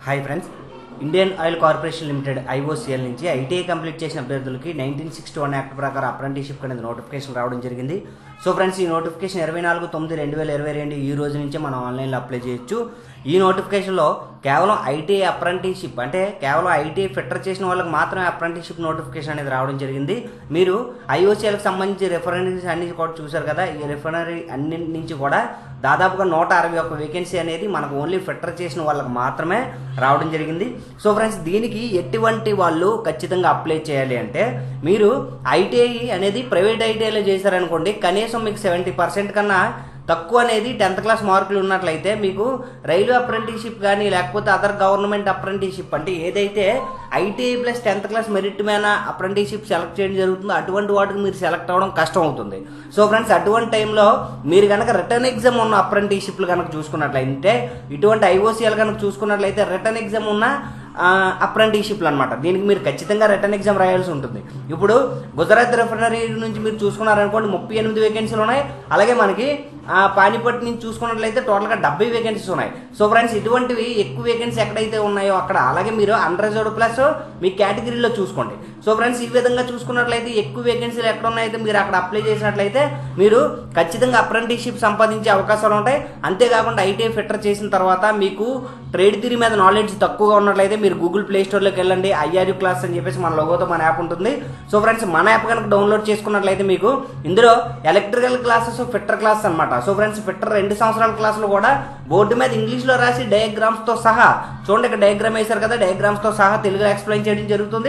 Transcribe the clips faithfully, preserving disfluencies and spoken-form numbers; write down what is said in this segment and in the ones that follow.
Hi friends, Indian Oil Corporation Limited IOCL నుంచి ITI complete చేసిన అభ్యర్థులకి నైన్టీన్ సిక్స్టీ వన్ యాక్ట్ ప్రకారం apprenticeship అనేది నోటిఫికేషన్ రావడం జరిగింది. సో ఫ్రెండ్స్, ఈ నోటిఫికేషన్ ఇరవై నాలుగు తొమ్మిది రెండు వేల ఇరవై రెండు ఈ రోజు నుంచి మనం ఆన్లైన్లో అప్లై చేయొచ్చు. ఈ నోటిఫికేషన్లో కేవలం ఐటీఐ అప్రెంటిస్షిప్ అంటే కేవలం ఐటీఐ ఫిట్టర్ చేసిన వాళ్ళకి మాత్రమే అప్రెంటిస్షిప్ నోటిఫికేషన్ అనేది రావడం జరిగింది. మీరు ఐఓసీఎల్కి సంబంధించి రిఫైనరీస్ అన్ని కూడా చూశారు కదా. ఈ రిఫైనరీ అన్ని నుంచి కూడా దాదాపుగా నూట అరవై ఒక్క వేకెన్సీ అనేది మనకు ఓన్లీ ఫిట్టర్ చేసిన వాళ్ళకి మాత్రమే రావడం జరిగింది. సో ఫ్రెండ్స్, దీనికి ఎటువంటి వాళ్ళు ఖచ్చితంగా అప్లై చేయాలి అంటే, మీరు ఐటీఐ అనేది ప్రైవేట్ ఐటీఐలో చేశారనుకోండి, కనీసం మీకు సెవెంటీ పర్సెంట్ కన్నా తక్కువ అనేది టెన్త్ క్లాస్ మార్కులు ఉన్నట్లయితే మీకు రైల్వే అప్రెంటిస్షిప్ కానీ లేకపోతే అదర్ గవర్నమెంట్ అప్రెంటిస్షిప్ అంటే ఏదైతే ITI plus tenth class merit మీద అప్రెంటిస్షిప్ సెలెక్ట్ చేయడం జరుగుతుందో అటువంటి వాటికి మీరు సెలెక్ట్ అవ్వడం కష్టం అవుతుంది. సో ఫ్రెండ్స్, అటువంటి టైంలో మీరు కనుక రిటర్న్ ఎగ్జామ్ ఉన్న అప్రెంటిస్షిప్లు కనుక చూసుకున్నట్లయితే, ఇటువంటి ఐఓసీఎల్ కనుక చూసుకున్నట్లయితే రిటర్న్ ఎగ్జామ్ ఉన్న అప్రెంటిస్షిప్లు అనమాట. దీనికి మీరు ఖచ్చితంగా రిటర్న్ ఎగ్జామ్ రాయాల్సి ఉంటుంది. ఇప్పుడు గుజరాత్ రిఫైనరీ నుంచి మీరు చూసుకున్నారనుకోండి, ముప్పై ఎనిమిది వేకెన్సీలు ఉన్నాయి. అలాగే మనకి పానిపట్ నుంచి చూసుకున్నట్లయితే టోటల్గా డెబ్బై వేకెన్సీస్ ఉన్నాయి. సో ఫ్రెండ్స్, ఇటువంటివి ఎక్కువ వేకెన్సీ ఎక్కడైతే ఉన్నాయో అక్కడ, అలాగే మీరు అన్ రిజర్వ్డ్ ప్లస్ మీ కేటగిరీలో చూసుకోండి. సో ఫ్రెండ్స్, ఈ విధంగా చూసుకున్నట్లయితే ఎక్కువ వేకెన్సీలు ఎక్కడ ఉన్నాయో మీరు అక్కడ అప్లై చేసినట్లయితే మీరు ఖచ్చితంగా అప్రెంటిస్షిప్ సంపాదించే అవకాశాలు ఉంటాయి. అంతేకాకుండా ఐటీఐ ఫిట్టర్ చేసిన తర్వాత మీకు ట్రేడ్ థియరీ మీద నాలెడ్జ్ తక్కువగా ఉన్నట్లయితే మీరు గూగుల్ ప్లే స్టోర్లోకి వెళ్ళండి. ఐఆర్యూ క్లాస్ అని చెప్పేసి మన లోగోతో మన యాప్ ఉంటుంది. సో ఫ్రెండ్స్, మన యాప్ కనుక డౌన్లోడ్ చేసుకున్నట్లయితే మీకు ఇందులో ఎలక్ట్రికల్ క్లాసెస్, ఫిట్టర్ క్లాస్ అనమాట. సో ఫ్రెండ్స్, ఫిట్టర్ రెండు సంవత్సరాల క్లాసులు కూడా బోర్డు మీద ఇంగ్లీష్లో రాసి డయాగ్రామ్స్ తో సహా, చూడండి ఇక్కడ డయాగ్రామ్ వేశారు కదా, డయాగ్రామ్స్ తో సహా తెలుగులో ఎక్స్ప్లెయిన్ చేయడం జరుగుతుంది.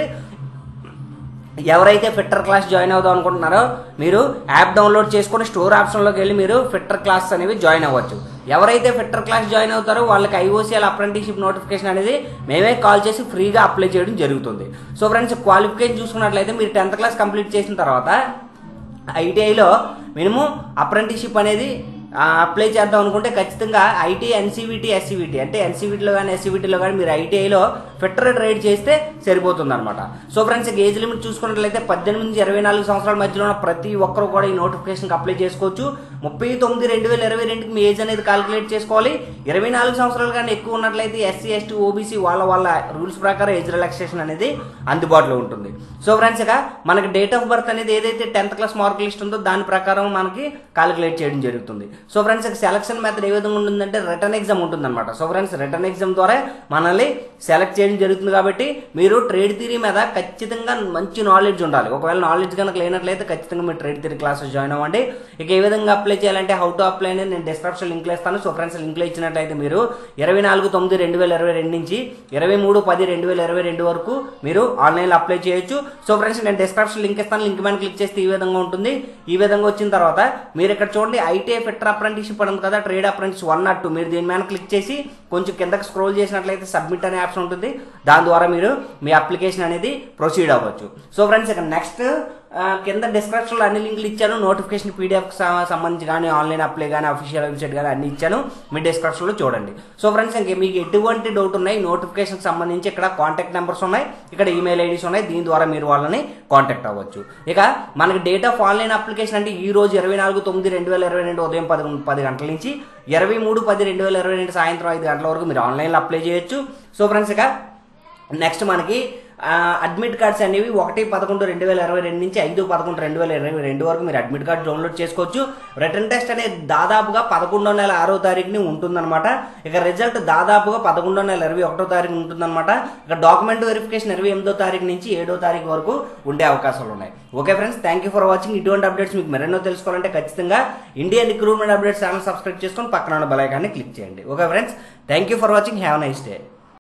ఎవరైతే ఫిట్టర్ క్లాస్ జాయిన్ అవుదాం అనుకుంటున్నారో మీరు యాప్ డౌన్లోడ్ చేసుకుని స్టోర్ ఆప్షన్లోకి వెళ్ళి మీరు ఫిట్టర్ క్లాస్ అనేవి జాయిన్ అవ్వచ్చు. ఎవరైతే ఫిట్టర్ క్లాస్ జాయిన్ అవుతారో వాళ్ళకి ఐఓసీఎల్ అప్రెంటిస్షిప్ నోటిఫికేషన్ అనేది మేమే కాల్ చేసి ఫ్రీగా అప్లై చేయడం జరుగుతుంది. సో ఫ్రెండ్స్, క్వాలిఫికేషన్ చూసుకున్నట్లయితే మీరు టెన్త్ క్లాస్ కంప్లీట్ చేసిన తర్వాత ఐటీఐలో మినిమం అప్రెంటిస్షిప్ అనేది అప్లై చేద్దాం అనుకుంటే ఖచ్చితంగా ఐటీ ఎన్సీవీటీ ఎస్సీవీటీ అంటే ఎన్సీవీటీలో కానీ ఎస్సీవీటీలో కానీ మీరు ఐటీఐలో ఫిట్టర్ ట్రేడ్ చేస్తే సరిపోతుంది అనమాట. సో ఫ్రెండ్స్, ఏజ్ లిమిట్ చూసుకున్నట్లయితే పద్దెనిమిది నుంచి ఇరవై నాలుగు సంవత్సరాల మధ్యలో ఉన్న ప్రతి ఒక్కరు కూడా ఈ నోటిఫికేషన్కి అప్లై చేసుకోవచ్చు. ముప్పై తొమ్మిది రెండు వేల ఇరవై రెండుకి మీ ఏజ్ అనేది క్యాలిక్యులేట్ చేసుకోవాలి. ఇరవై నాలుగు సంవత్సరాలు కానీ ఎక్కువ ఉన్నట్లయితే ఎస్సీ ఎస్టీ ఓబీసీ వాళ్ళ వాళ్ళ రూల్స్ ప్రకారం ఏజ్ రిలాక్సేషన్ అనేది అందుబాటులో ఉంటుంది. సో ఫ్రెండ్స్, ఇక మనకి డేట్ ఆఫ్ బర్త్ అనేది ఏదైతే టెన్త్ క్లాస్ మార్క్ లిస్ట్ ఉందో దాని ప్రకారం మనకి క్యాలిక్యులేట్ చేయడం జరుగుతుంది. సో ఫ్రెండ్స్, సెలక్షన్ మెథడ్ ఏ విధంగా ఉంటుందంటే రిటర్న్ ఎగ్జామ్ ఉంటుంది అనమాట. సో ఫ్రెండ్స్, రిటర్న్ ఎగ్జామ్ ద్వారా మనల్ని సెలెక్ట్ చేయడం జరుగుతుంది. కాబట్టి మీరు ట్రేడ్ థియరీ మీద ఖచ్చితంగా మంచి నాలెడ్జ్ ఉండాలి. ఒకవేళ నాలెడ్జ్ కనుక లేనట్లయితే ఖచ్చితంగా మీరు ట్రేడ్ థియరీ క్లాసెస్ జాయిన్ అవ్వండి. ఇక ఏ విధంగా అప్లై చేయాలంటే హౌ టు అప్లై అనేది నేను డిస్క్రిప్షన్ లింక్లో ఇస్తాను. సో ఫ్రెండ్స్, లింక్లో ఇచ్చినట్లయితే మీరు ఇరవై నాలుగు తొమ్మిది రెండు వేల ఇరవై రెండు నుంచి ఇరవై మూడు పది రెండు వేల ఇరవై రెండు వరకు మీరు ఆన్లైన్లో అప్లై చేయొచ్చు. సో ఫ్రెండ్స్, నేను డిస్క్రిప్షన్ లింక్ ఇస్తాను. లింక్ మీద క్లిక్ చేస్తే ఈ విధంగా ఉంటుంది. ఈ విధంగా వచ్చిన తర్వాత మీరు ఇక్కడ చూడండి, ఐటీఐ ఫిట్టర్ అప్రెంటిస్షిప్ అని కదా, trade apprentice one not two మీరు దీని మీద క్లిక్ చేసి కొంచెం కిందకి స్క్రోల్ చేసినట్లయితే సబ్మిట్ అనే ఆప్షన్ ఉంటుంది. దాని ద్వారా మీరు మీ అప్లికేషన్ అనేది ప్రొసీడ్ అవ్వచ్చు. సో ఫ్రెండ్స్, ఇక నెక్స్ట్ కింద డిస్క్రిప్షన్లో అన్ని లింకులు ఇచ్చాను. నోటిఫికేషన్ పీడిఎఫ్ సంబంధించి కానీ ఆన్లైన్ అప్లై కానీ అఫీషియల్ వెబ్సైట్ కానీ అన్ని ఇచ్చాను. మీ డిస్క్రిప్షన్లో చూడండి. సో ఫ్రెండ్స్, ఇంక మీకు ఎటువంటి డౌట్ ఉన్నాయి నోటిఫికేషన్ సంబంధించి ఇక్కడ కాంటాక్ట్ నెంబర్స్ ఉన్నాయి, ఇక్కడ ఈమెయిల్ ఐడీస్ ఉన్నాయి. దీని ద్వారా మీరు వాళ్ళని కాంటాక్ట్ అవ్వచ్చు. ఇక మనకి డేట్ ఆఫ్ ఆన్లైన్ అప్లికేషన్ అంటే ఈ రోజు ఇరవై నాలుగు తొమ్మిది రెండు వేల ఇరవై రెండు ఉదయం పది పది గంటల నుంచి ఇరవై మూడు పది రెండు వేల ఇరవై రెండు సాయంత్రం ఐదు గంటల వరకు మీరు ఆన్లైన్లో అప్లై చేయొచ్చు. సో ఫ్రెండ్స్, ఇక నెక్స్ట్ మనకి అడ్మిట్ కార్డ్స్ అనేవి ఒకటి పదకొండు రెండు వేల ఇరవై రెండు నుంచి ఐదు పదకొండు రెండు వేల ఇరవై రెండు వరకు మీరు అడ్మిట్ కార్డ్ డౌన్లోడ్ చేసుకోవచ్చు. రిటర్న్ టెస్ట్ అనేది దాదాపుగా పదకొండో నెల ఆరో తారీఖుని ఉంటుందన్నమాట. ఇక రిజల్ట్ దాదాపుగా పదకొండో నెల ఇరవై ఒకటో తారీఖు ఉంటుందన్నమాట. ఇక డాక్యుమెంట్ వెరిఫికేషన్ ఇరవై ఎనిమిదో తారీఖు నుంచి ఏడో తారీఖు వరకు ఉండే అవకాశాలు ఉన్నాయి. Okay friends, thank you for watching. ఇటువంటి అప్డేట్స్ మీకు మరెన్నో తెలుసుకోవాలంటే ఖచ్చితంగా Indian recruitment updates channel subscribe చేసుకొని పక్కన ఉన్న బెల్ ఐకాన్ని క్లిక్ చేయండి. Okay friends, thank you for watching. Have nice day.